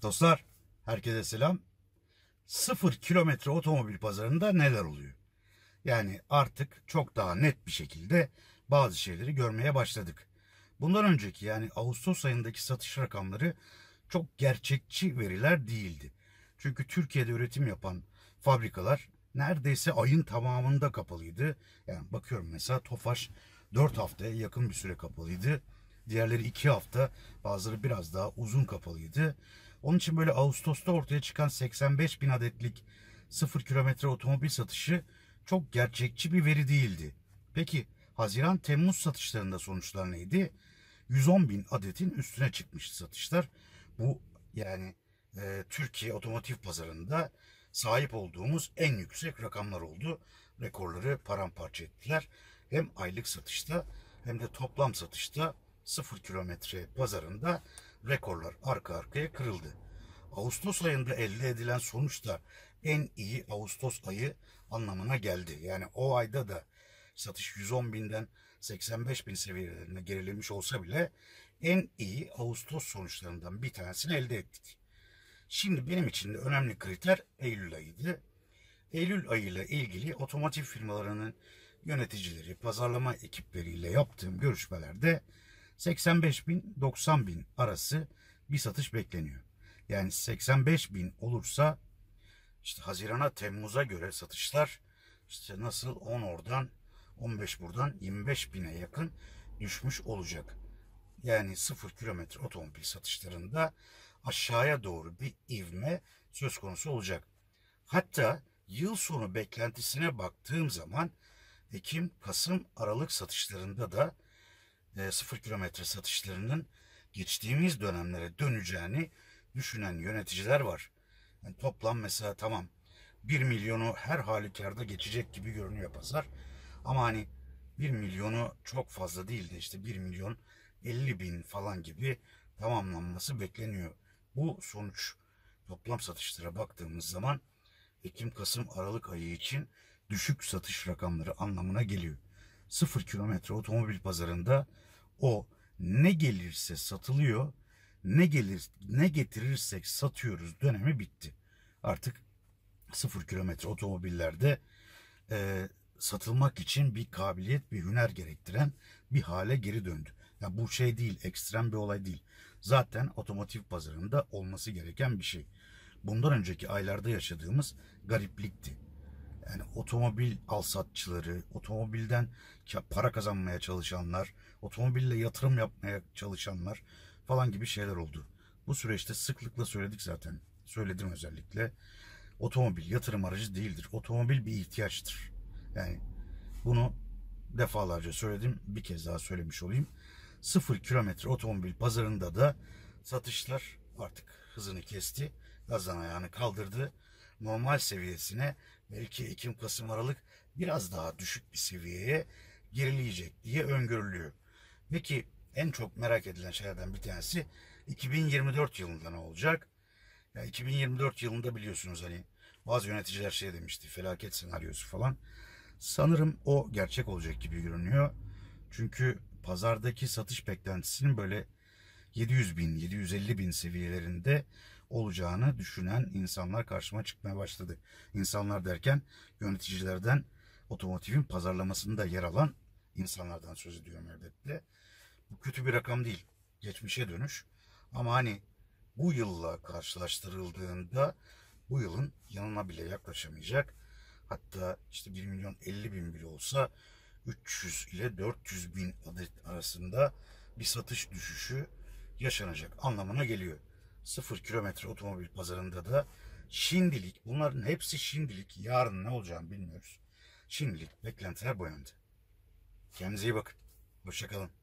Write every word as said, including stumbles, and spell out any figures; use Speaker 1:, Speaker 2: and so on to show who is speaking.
Speaker 1: Dostlar, herkese selam. Sıfır kilometre otomobil pazarında neler oluyor? Yani artık çok daha net bir şekilde bazı şeyleri görmeye başladık. Bundan önceki yani Ağustos ayındaki satış rakamları çok gerçekçi veriler değildi. Çünkü Türkiye'de üretim yapan fabrikalar neredeyse ayın tamamında kapalıydı. Yani bakıyorum mesela Tofaş dört haftaya yakın bir süre kapalıydı. Diğerleri iki hafta, bazıları biraz daha uzun kapalıydı. Onun için böyle Ağustos'ta ortaya çıkan seksen beş bin adetlik sıfır kilometre otomobil satışı çok gerçekçi bir veri değildi. Peki Haziran-Temmuz satışlarında sonuçlar neydi? yüz on bin adetin üstüne çıkmıştı satışlar. Bu yani e, Türkiye otomotiv pazarında sahip olduğumuz en yüksek rakamlar oldu. Rekorları paramparça ettiler. Hem aylık satışta hem de toplam satışta sıfır kilometre pazarında rekorlar arka arkaya kırıldı. Ağustos ayında elde edilen sonuç da en iyi Ağustos ayı anlamına geldi. Yani o ayda da satış yüz on binden seksen beş bin seviyelerine gerilemiş olsa bile en iyi Ağustos sonuçlarından bir tanesini elde ettik. Şimdi benim için de önemli kriter Eylül ayıydı. Eylül ayıyla ilgili otomotiv firmalarının yöneticileri, pazarlama ekipleriyle yaptığım görüşmelerde seksen beş bin doksan bin arası bir satış bekleniyor. Yani seksen beş bin olursa işte Haziran'a Temmuz'a göre satışlar işte nasıl on oradan on beş buradan yirmi beş bine yakın düşmüş olacak. Yani sıfır kilometre otomobil satışlarında aşağıya doğru bir ivme söz konusu olacak. Hatta yıl sonu beklentisine baktığım zaman Ekim, Kasım, Aralık satışlarında da e, sıfır kilometre satışlarının geçtiğimiz dönemlere döneceğini düşünen yöneticiler var. Yani toplam mesela tamam bir milyonu her halükarda geçecek gibi görünüyor pazar. Ama hani bir milyonu çok fazla değil de işte bir milyon elli bin falan gibi tamamlanması bekleniyor. Bu sonuç toplam satışlara baktığımız zaman Ekim, Kasım, Aralık ayı için düşük satış rakamları anlamına geliyor. Sıfır kilometre otomobil pazarında o ne gelirse satılıyor, ne gelir ne getirirsek satıyoruz dönemi bitti. Artık sıfır kilometre otomobillerde e, satılmak için bir kabiliyet, bir hüner gerektiren bir hale geri döndü. Ya bu şey değil, ekstrem bir olay değil. Zaten otomotiv pazarında olması gereken bir şey. Bundan önceki aylarda yaşadığımız gariplikti. Yani otomobil alsatçıları, otomobilden para kazanmaya çalışanlar, otomobille yatırım yapmaya çalışanlar falan gibi şeyler oldu. Bu süreçte sıklıkla söyledik zaten. Söyledim özellikle. Otomobil yatırım aracı değildir. Otomobil bir ihtiyaçtır. Yani bunu defalarca söyledim. Bir kez daha söylemiş olayım. Sıfır kilometre otomobil pazarında da satışlar artık hızını kesti. Gazdan ayağını kaldırdı. Normal seviyesine belki Ekim, Kasım, Aralık biraz daha düşük bir seviyeye gerileyecek diye öngörülüyor. Peki en çok merak edilen şeylerden bir tanesi iki bin yirmi dört yılında ne olacak? Ya iki bin yirmi dört yılında biliyorsunuz hani bazı yöneticiler şey demişti, felaket senaryosu falan. Sanırım o gerçek olacak gibi görünüyor. Çünkü pazardaki satış beklentisinin böyle yedi yüz bin, yedi yüz elli bin seviyelerinde olacağını düşünen insanlar karşıma çıkmaya başladı. İnsanlar derken yöneticilerden otomotivin pazarlamasında yer alan insanlardan söz ediyorum elbette. Bu kötü bir rakam değil. Geçmişe dönüş. Ama hani bu yılla karşılaştırıldığında bu yılın yanına bile yaklaşamayacak. Hatta işte bir milyon elli bin bile olsa üç yüz ile dört yüz bin adet arasında bir satış düşüşü yaşanacak anlamına geliyor. Sıfır kilometre otomobil pazarında da şimdilik, bunların hepsi şimdilik, yarın ne olacağını bilmiyoruz. Şimdilik beklentiler bu yönde. Kendinize iyi bakın. Hoşça kalın.